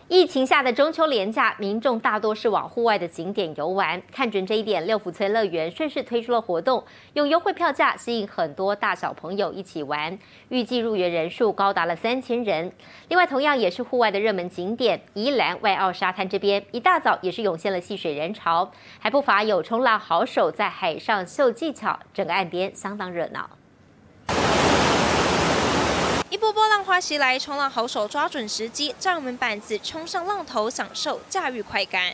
疫情下的中秋连假，民众大多是往户外的景点游玩。看准这一点，六福村乐园顺势推出了活动，用优惠票价吸引很多大小朋友一起玩。预计入园人数高达了3000人。另外，同样也是户外的热门景点宜兰外澳沙滩这边，一大早也是涌现了戏水人潮，还不乏有冲浪好手在海上秀技巧，整个岸边相当热闹。 一波波浪花袭来，冲浪好手抓准时机，站稳板子，冲上浪头，享受驾驭快感。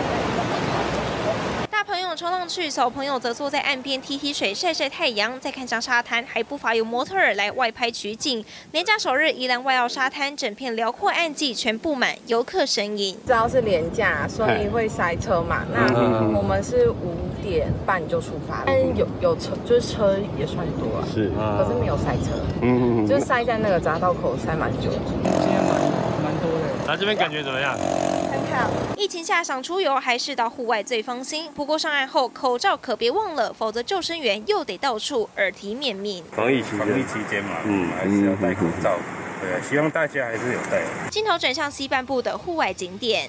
大朋友冲浪去，小朋友则坐在岸边踢踢水、晒晒太阳。再看上沙滩，还不乏有模特儿来外拍取景。连假首日，宜兰外澳沙滩整片辽阔岸际全布满游客身影。 知道是连假，所以会塞车嘛。那我们是5点半就出发，但有车，就是车也算多了，是，可是没有塞车，就是塞在那个匝道口塞蛮久的，今天蛮多的。 那这边感觉怎么样？ 很好。疫情下想出游，还是到户外最放心。不过上岸后口罩可别忘了，否则救生员又得到处耳提面命。 防疫期间嘛，还是要戴口罩。对啊，希望大家还是有戴。 镜头转向西半部的户外景点。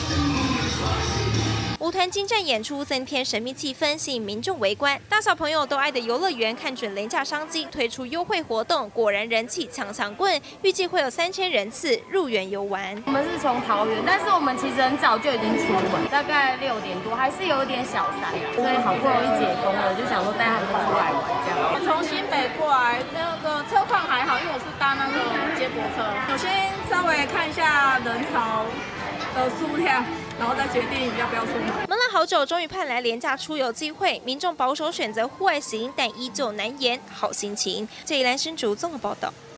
舞团精湛演出增添神秘气氛，吸引民众围观。大小朋友都爱的游乐园看准廉价商机，推出优惠活动，果然人气抢棍。预计会有3000人次入园游玩。 我们是从桃园，但是我们其实很早就已经出门，大概6点多，还是有点小塞啊，所以好不容易解封了，就想说带他们出来玩这样。 从新北过来，那个车况还好，因为我是搭那个接驳车。我先稍微看一下人潮的数量。 然后再决定要不要出门。 闷了好久，终于盼来廉价出游机会，民众保守选择户外行，但依旧难言好心情。这一栏新竹综合报道。